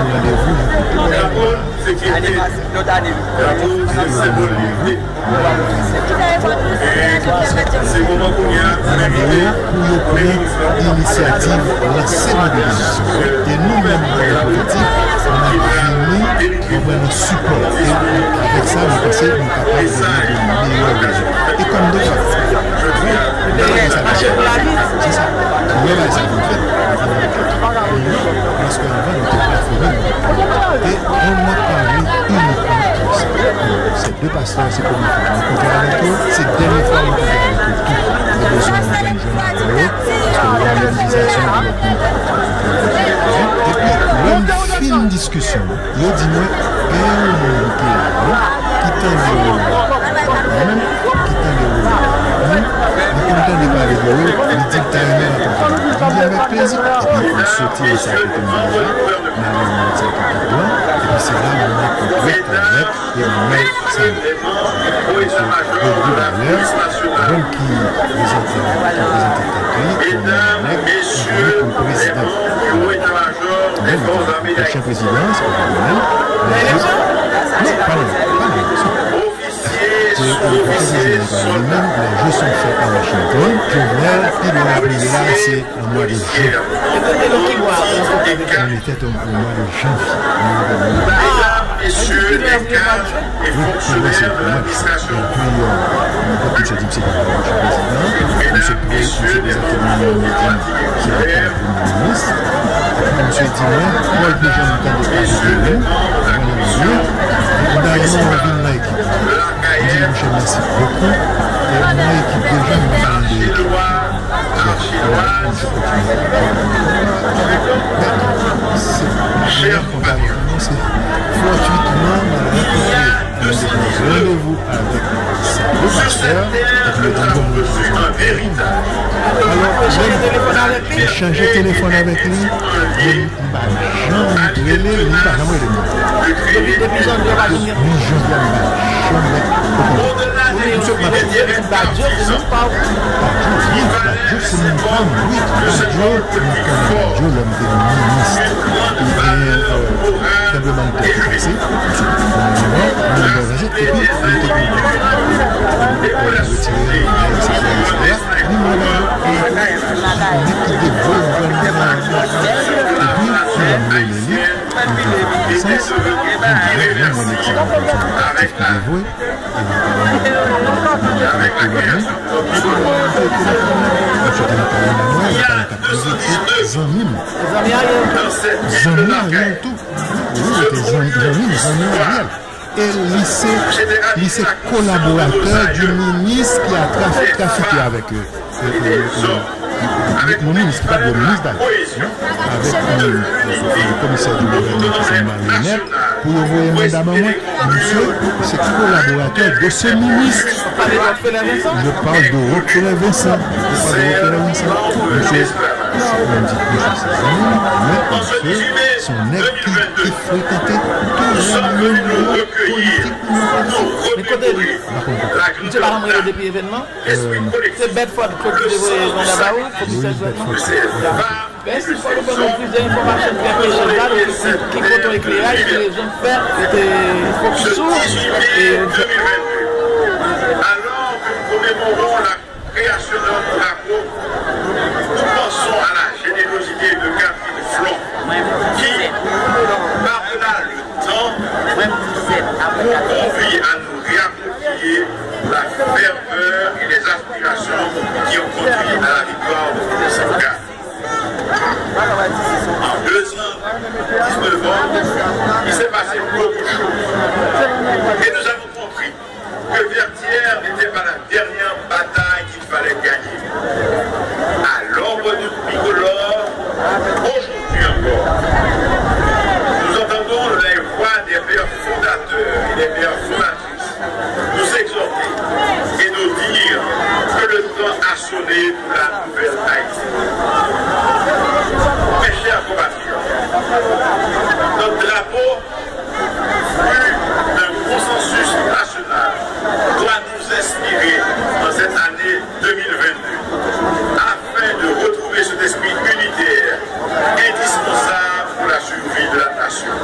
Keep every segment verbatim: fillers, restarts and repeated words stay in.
rendez-vous. C'est qui est c'est le moment qu'on y a pour l'initiative lancée dans l'émission. Et nous-mêmes, dans la politique, on a fini pour un support. Et avec ça, nous pensons qu'on est capable de donner de meilleurs résultats. Et comme de fait, c'est ça. Nous, là, ça vous fait. Parce qu'on va nous plateformer. Et on a parlé uniquement de ça. Ces deux pasteurs, c'est comme nous rencontrer avec eux. C'est dernière fois nous rencontrer avec eux. Tout les besoins de jeunes jeunes avec eux. Parce que l'organisation de notre et puis, l'homme fait une discussion. Il dit, moi, il y a un monde qui est là, qui t'en déroule. Même qui t'en déroule. Mais comme t'en déroule avec eux, il dit que t'as aimé la compagnie. Il dit avec plaisir. Et puis, on sautit ça avec une manière. On a un monde qui est là. Et puis, c'est là où on a compris qu'on met et on met ça. Le gouverneur, l'homme qui représente le pays, on a un mec qui est le président. Le prochain président, c'est pas le même. Non, pas le même. Lui-même, les jeux sont faits à Washington. Journal, puis le rappelé là, c'est le mois de juin. On était au mois de janvier. Messieurs, les cadres et fonctionnaires de l'administration. Et puis, on a dit, messieurs, les membres ministre. Monsieur Dimon, Paul déjà nous tente de parler. On a un nom de l'équipe. Je dis, monsieur, merci beaucoup. Et on a une équipe déjà nous tente de c'est fortuitement rendez-vous avec ces deux pasteurs et le diplôme de alors, j'ai changé de téléphone avec lui, il m'a jamais donné, il m'a jamais donné. Depuis janvier, il m'a jamais Monsieur Badjo, c'est mon femme. Badjo, c'est mon femme, oui. Badjo, l'homme de ministre. Il est simplement déplacé. Et puis, il était retiré, et lycée collaborateur du ministre qui a trafiqué avec eux. Avec mon ministre, pas le ministre avec le commissaire du gouvernement qui s'est marionnette, pour envoyer madame à moi, monsieur, c'est collaborateur de ce ministre. Je parle de Rockefeller Vincent. Je parle de Rockefeller Vincent. Monsieur, on dit monsieur mais monsieur, son nez qui fréquentait tout le monde politique. Mais côté lui, tu l'as ramené depuis l'événement. C'est Bedford que tu devrais dans la barre, commissaire Jwenn. Mais s'il faut nous donner plus d'informations bien précises, qui compte l'éclairage, que les gens font, il faut qu'ils s'ouvrent. Alors que nous commémorons la création de notre drapeau, nous pensons à la générosité de Catherine Flon, qui, par-delà le temps, nous convie à nous réapproprier la ferveur et les aspirations qui ont conduit à la victoire de cette guerre. En deux ans, dix-neuf ans, il s'est passé beaucoup de choses. Et nous avons compris que Vertières n'était pas la dernière bataille qu'il fallait gagner. À l'ombre du tricolore, aujourd'hui encore, nous entendons les voix des pères fondateurs et des pères fondatrices nous exhorter et nous dire que le temps a sonné pour la nouvelle Haïti. Mes chers compatriotes, notre drapeau, fruit d'un consensus national, doit nous inspirer dans cette année deux mille vingt-deux, afin de retrouver cet esprit unitaire indispensable pour la survie de la nation.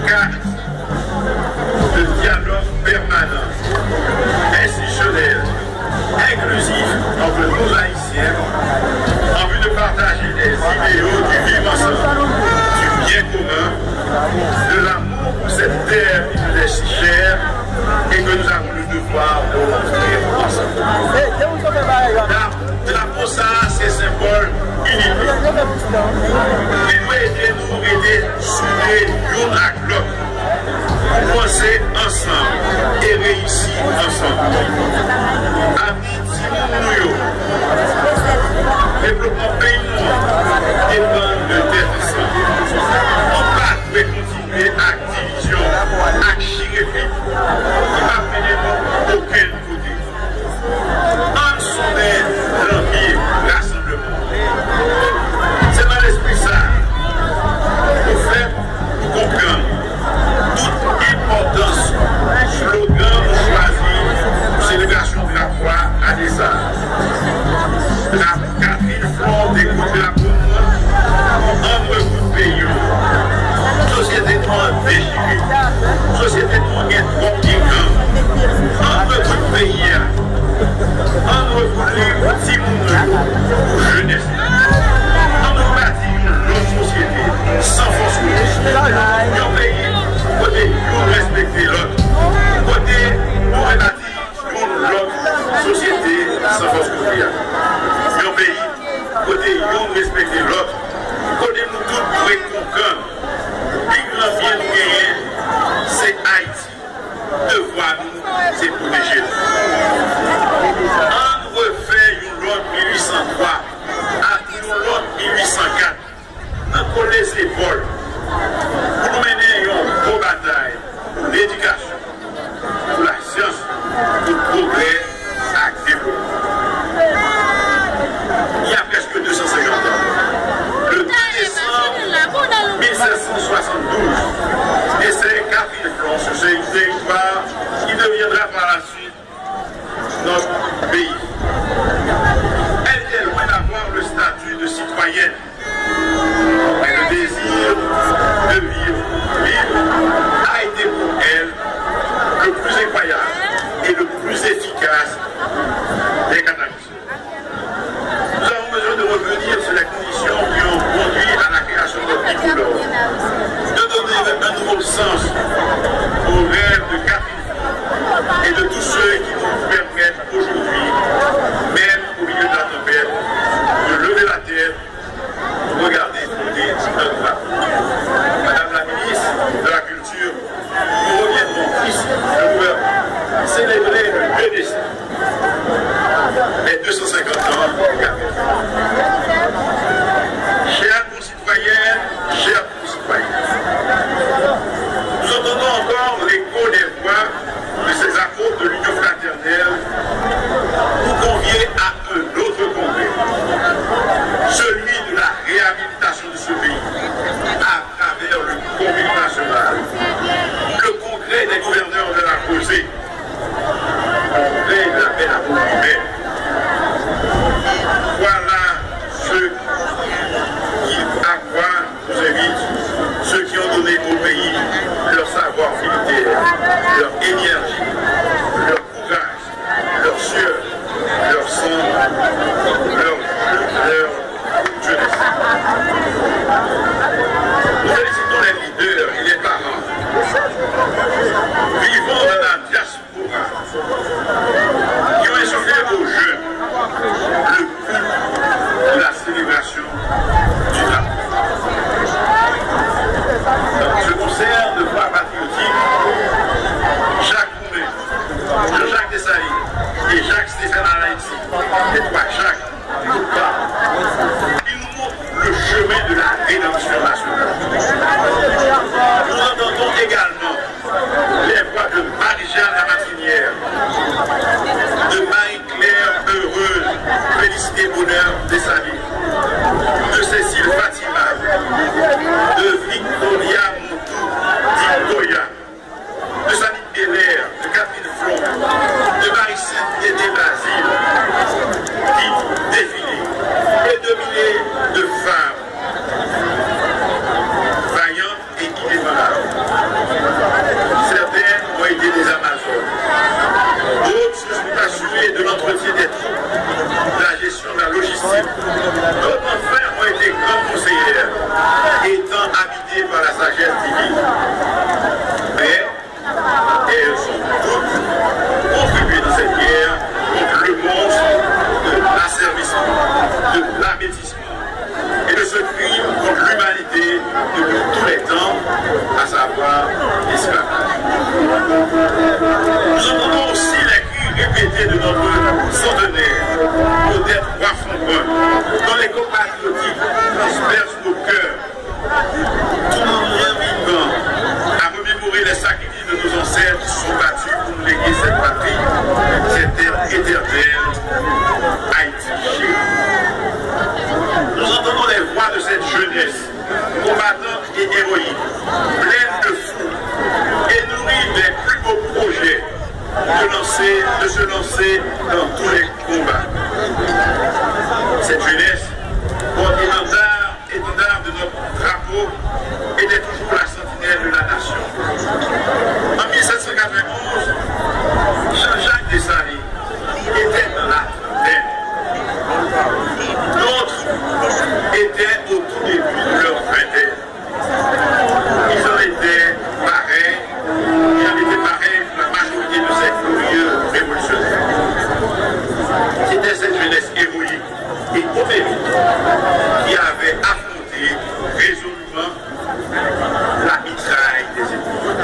carte de dialogue permanent, institutionnel, inclusif entre nos Haïtiens, en vue de partager les idéaux du vivre ensemble, du bien commun, de l'amour pour cette terre qui nous est si chère et que nous avons le devoir de construire ensemble. La drapeau, ça, c'est symbole unité. Il doit aider nous, aider, souder, l'un à l'autre. Penser ensemble et réussir ensemble. Amis, Timounouyo, développement pays dépend de terre ensemble. On va continuer à division, à chirépit, qui va venir aucun côté. En sommet, l'empire, rassemblement. C'est dans l'esprit ça. Au fait, comprendre toute importance, slogan choisi, célébration de la croix à des arts. La Catherine Flore d'écoute de la commune, en beaucoup de pays. Société trop déchirée, société trop trop piquante, en beaucoup de pays, en beaucoup de petits mondes pour jeunesse. En nous bâtir une société sans force politique. Un pays, côté nous respecter l'autre, côté nous rebâtir l'autre société sans force politique. Un pays, côté nous respecter l'autre, côté nous tous réconcilier. Le bien nous gagner, c'est Haïti. Devoir nous, c'est protéger. On refait une loi mille huit cent trois à une loi mille huit cent quatre. On colle les épaules pour nous mener une bonne bataille pour l'éducation, pour la science, pour le progrès et le développement. Il y a presque deux cent cinquante ans. Le dix décembre mille sept cent soixante-douze, et c'est Catherine Flore sur ce territoire qui deviendra par la suite notre pays. Elle est loin d'avoir le statut de citoyenne, mais le désir de vivre libre a été pour elle le plus incroyable et le plus efficace des catalyseurs. Nous avons besoin de revenir sur les conditions qui ont conduit à la création de notre tricolore, de donner un nouveau sens au rêve de Kapital et de tous ceux qui nous permettent aujourd'hui, même au milieu de la tempête, de lever la tête, de regarder monter notre drapeau. Madame la ministre de la Culture, nous reviendrons ici, le gouvernement, célébrer le deux décembre, les deux cent cinquante ans de Kapital. Chers concitoyennes, chers concitoyens, nous entendons encore l'écho des voix de ces apôtres de l'Union fraternelle pour convier à un autre congrès, celui de la réhabilitation de ce pays à travers le congrès national, le congrès des gouverneurs de la Rosée, le congrès de la paix à Bondye. Voilà ceux qui, à quoi nous invitent, ceux qui ont donné au pays leur savoir militaire, leur énergie, leur courage, leur sueur, leur sang, leur, leur jeunesse. Nous félicitons les leaders et les parents vivant dans la diaspora qui ont insufflé aux jeunes le culte de la célébration du drapeau. Dans ce concert de voix patriotique, chaque lancée dans tous les combats. Cette jeunesse, porte-étendard étendard de notre drapeau, était toujours la sentinelle de la nation. En mille sept cent quatre-vingt-onze, Jean-Jacques Dessalines était dans la trentaine. D'autres étaient au tout début de leur vingtaine. Ils en étaient pareils, ils en étaient pareils pour la majorité de ces glorieux révolutionnaires. C'était cette jeunesse héroïque et homérique qui avait affronté résolument la mitraille des ennemis.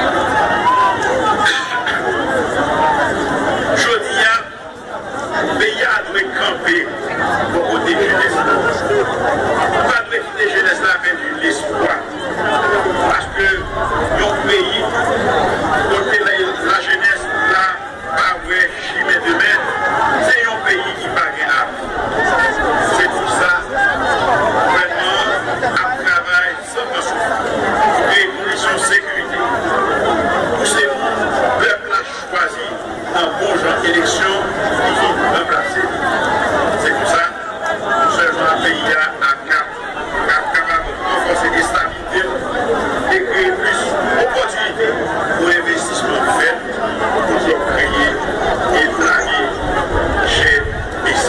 Jodia, le pays a dû camper pour côté jeunesse. Pas de quitter jeunesse là avec de l'espoir. Parce que notre pays, côté la jeunesse là, pas vrai, chimé demain, c'est un pays qui pas gagnable. C'est pour ça, vraiment, à travail sans pensée, pour des conditions de sécurité. Pour ces peuples a choisi un bon genre d'élection qui vont remplacer. C'est pour ça que ce genre de pays a capable de renforcer les stabilités et créer plus d'opportunités pour l'investissement fait pour créer et planer chez ici.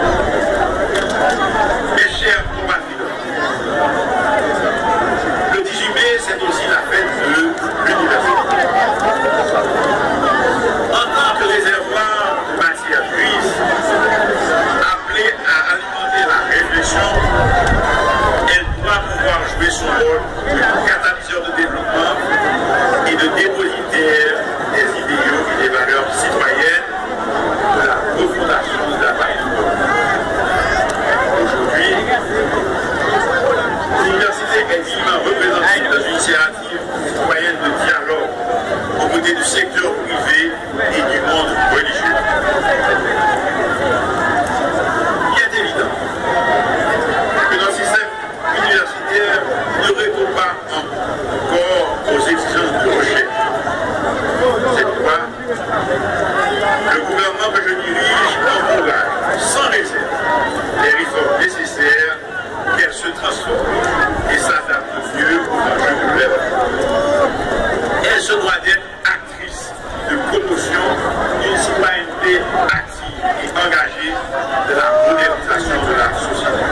Mes chers compatriotes, le dix-huit mai, c'est aussi la fête de l'université. En tant que réservoir de matière grise, appelé à alimenter la réflexion, elle doit pouvoir jouer son rôle de catalyseur de développement et de dépositaire des idéaux et des valeurs citoyennes de la refondation de l'appareil. Aujourd'hui, l'université est dignement représentée dans une initiative citoyenne de dialogue aux côtés du secteur privé et du monde religieux. Il est évident que notre système universitaire ne répond pas encore aux exigences de recherche. C'est pourquoi le gouvernement que je dirige encourage sans réserve les réformes nécessaires qu'elles se transforment et s'adaptent mieux aux enjeux de l'heure. Elle se doit d'être actrice de promotion d'une citoyenneté active et engagée de la modernisation de la société.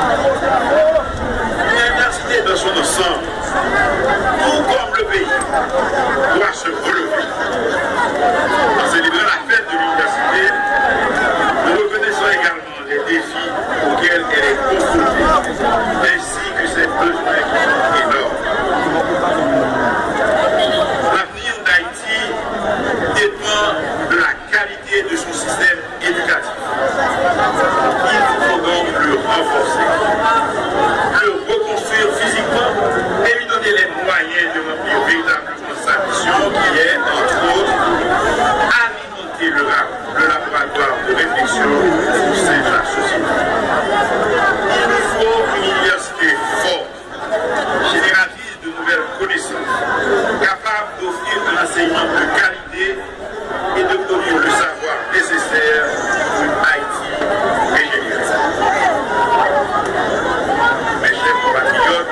L'université dans son ensemble, tout comme le pays, doit se relever. En célébrant la fête de l'université, nous reconnaissons également les défis auxquels elle est confrontée, ainsi que ses besoins qui sont énormes. L'avenir d'Haïti dépend de la qualité de son système éducatif. Il faut donc le renforcer, le reconstruire physiquement et lui donner les moyens de remplir véritablement sa mission qui est, entre autres, alimenter le, le laboratoire de réflexion au sein de la société. Il nous faut une université forte, génératrice de nouvelles connaissances, capable d'offrir un enseignement de qualité et de produire le savoir nécessaire pour une Haïti régénérée. Mes chers compatriotes,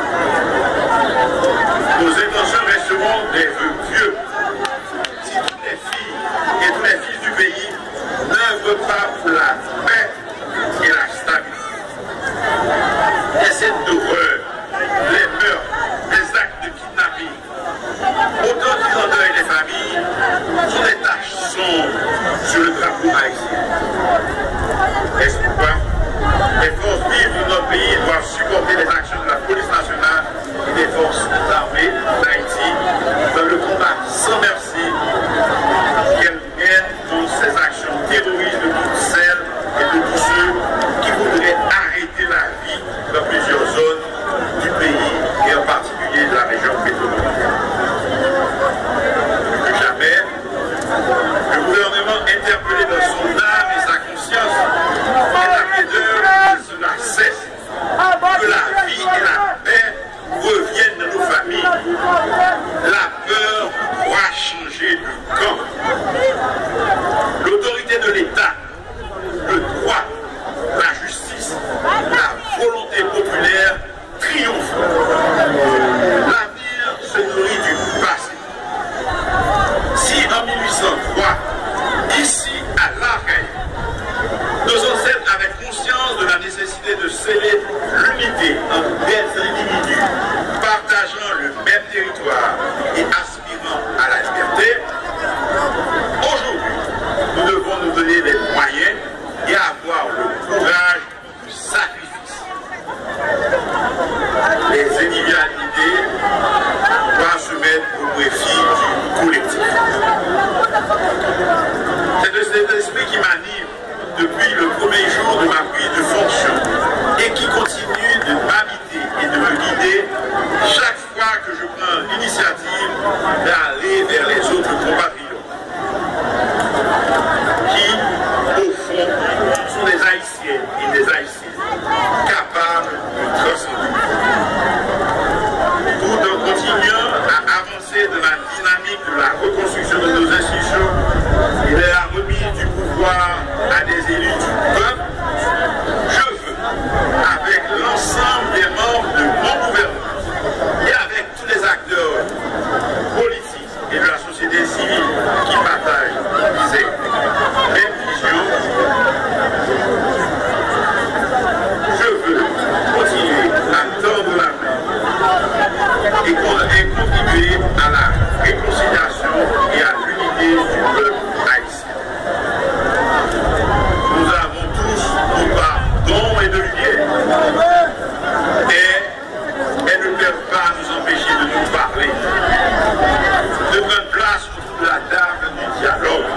nos intentions resteront des vœux pieux. Si toutes les filles et tous les fils du pays n'œuvrent pas pour la paix et la stabilité, les scènes d'horreur, les meurtres, les actes de kidnapping, autant qu'ils endeuillent les familles, sont des taches sombres sur le drapeau haïtien. Est-ce pourquoi les forces vives de notre pays doivent supporter les actions de la police nationale et des forces armées d'Haïti dans le collectif. C'est de cet esprit qui m'anime depuis le premier jour de ma prise de fonction et qui continue de m'habiter et de me guider chaque fois que je prends l'initiative d'aller vers les autres compatriotes qui, au fond, sont des Haïtiens et des Haïtiens capables de transcender. Tout en continuant à avancer dans la dynamique de la reconstruction de nos institutions et de la remise du pouvoir à des élus du peuple, je veux, avec l'ensemble des membres de mon gouvernement et avec tous les acteurs politiques et de la société civile qui partagent ces mêmes visions, je veux continuer à tendre la main et contribuer à la réconciliation et à l'unité du peuple haïtien. Nous avons tous nos parts d'ombre et de lumière, mais elles ne peuvent pas nous empêcher de nous parler, de prendre place autour de la table du dialogue.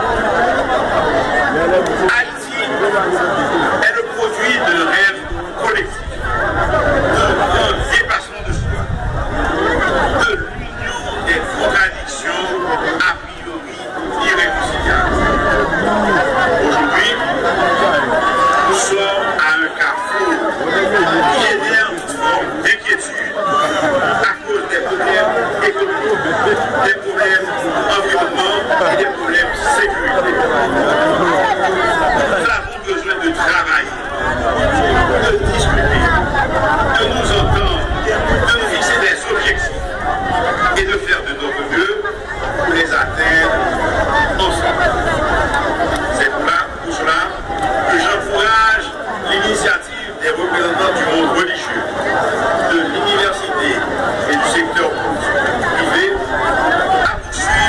Haïti est le produit d'un rêve collectif, d'un grand dépassement de soi, de l'union des contradictions a priori irréconciliables. Aujourd'hui, nous sommes à un carrefour qui génère une forme d'inquiétude à cause des problèmes économiques, des problèmes environnementaux et des problèmes sécuritaires. Nous avons besoin de travailler, de discuter, de nous entendre, de nous fixer des objectifs et de faire de notre mieux pour les atteindre ensemble. C'est pour, là, pour cela que j'encourage l'initiative des représentants du monde religieux, de l'université et du secteur privé à poursuivre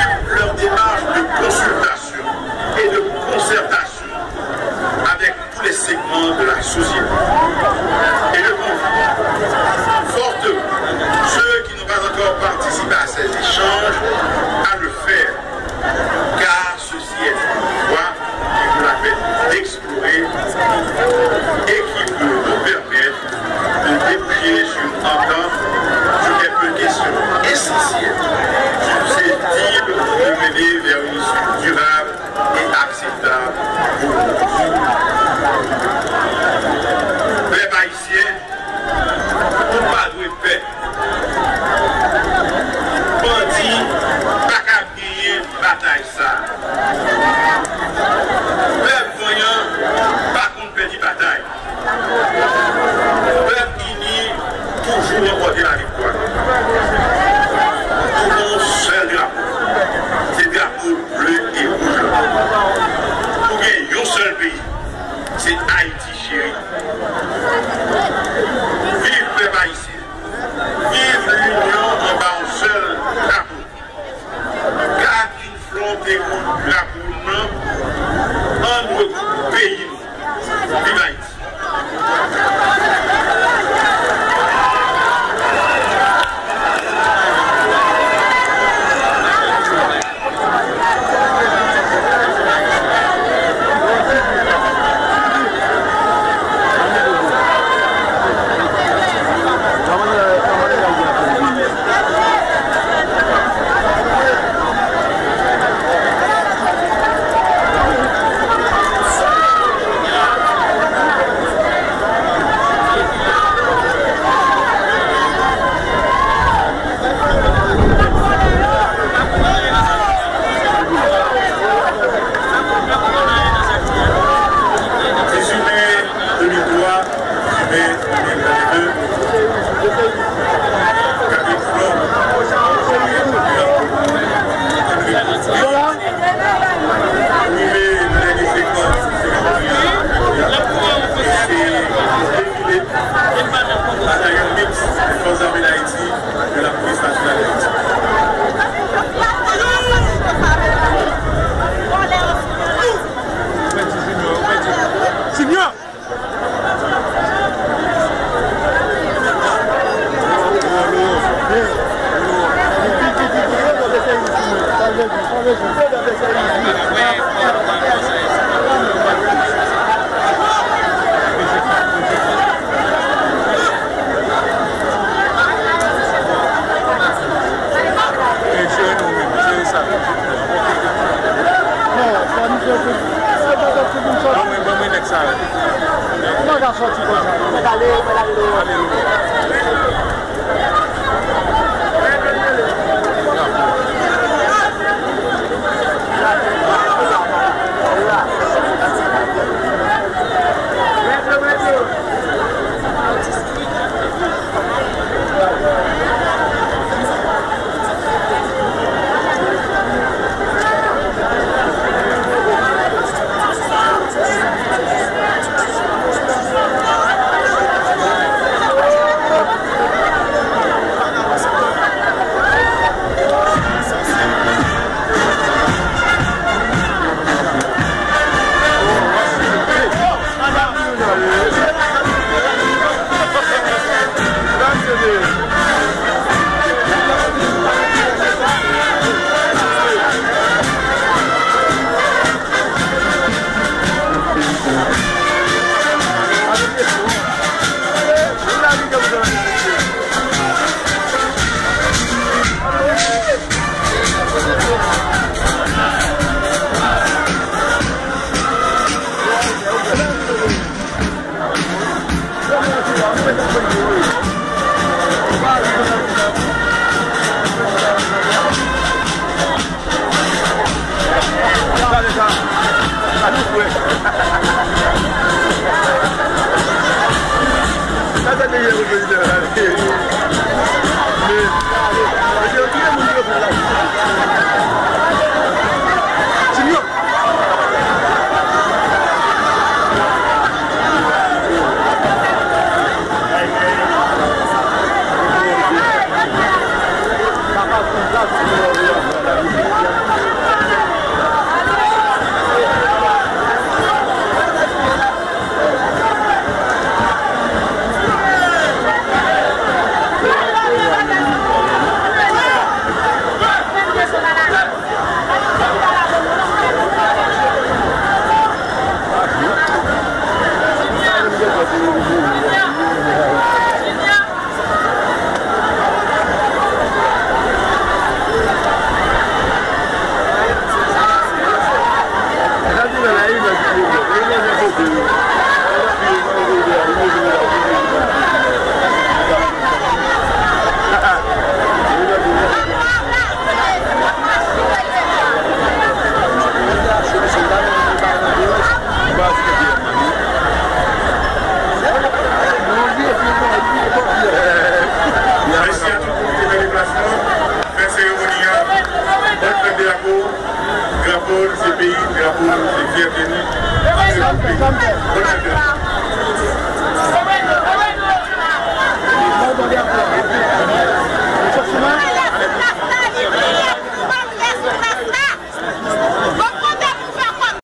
Drapeau de ces pays, drapeau de fierté.